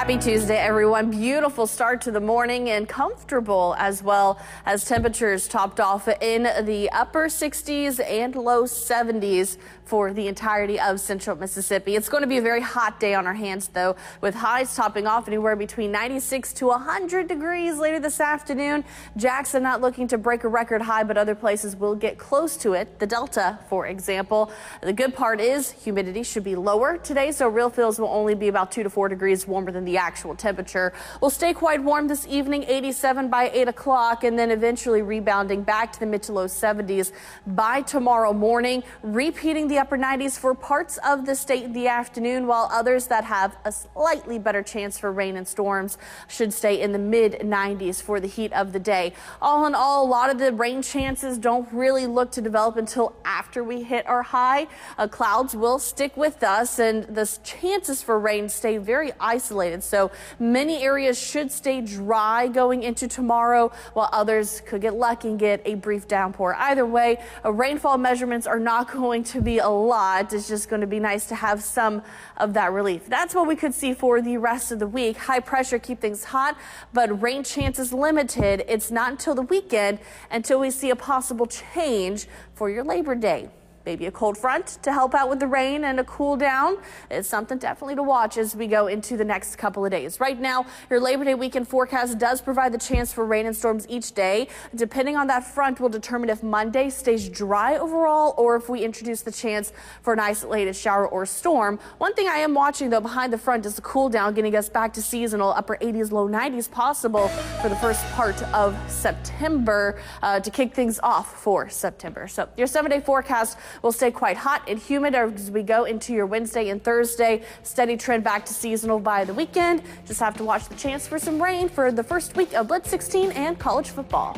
Happy Tuesday, everyone. Beautiful start to the morning and comfortable as well, as temperatures topped off in the upper 60s and low 70s for the entirety of central Mississippi. It's going to be a very hot day on our hands, though, with highs topping off anywhere between 96 to 100 degrees later this afternoon. Jackson not looking to break a record high, but other places will get close to it. The Delta, for example. The good part is humidity should be lower today, so real feels will only be about 2 to 4 degrees warmer than the actual temperature. We'll stay quite warm this evening, 87 by 8 o'clock, and then eventually rebounding back to the mid to low 70s by tomorrow morning, repeating the upper 90s for parts of the state in the afternoon, while others that have a slightly better chance for rain and storms should stay in the mid 90s for the heat of the day. All in all, a lot of the rain chances don't really look to develop until after we hit our high. Clouds will stick with us, and the chances for rain stay very isolated, so many areas should stay dry going into tomorrow, while others could get lucky and get a brief downpour. Either way, rainfall measurements are not going to be a lot. It's just going to be nice to have some of that relief. That's what we could see for the rest of the week. High pressure keep things hot, but rain chances limited. It's not until the weekend until we see a possible change for your Labor Day. Maybe a cold front to help out with the rain and a cool down. It's something definitely to watch as we go into the next couple of days. Right now, your Labor Day weekend forecast does provide the chance for rain and storms each day. Depending on that front will determine if Monday stays dry overall or if we introduce the chance for an isolated shower or storm. One thing I am watching, though, behind the front is the cool down, getting us back to seasonal upper 80s, low 90s possible for the first part of September to kick things off for September. So your 7-day forecast will stay quite hot and humid as we go into your Wednesday and Thursday. Steady trend back to seasonal by the weekend. Just have to watch the chance for some rain for the first week of Blitz 16 and college football.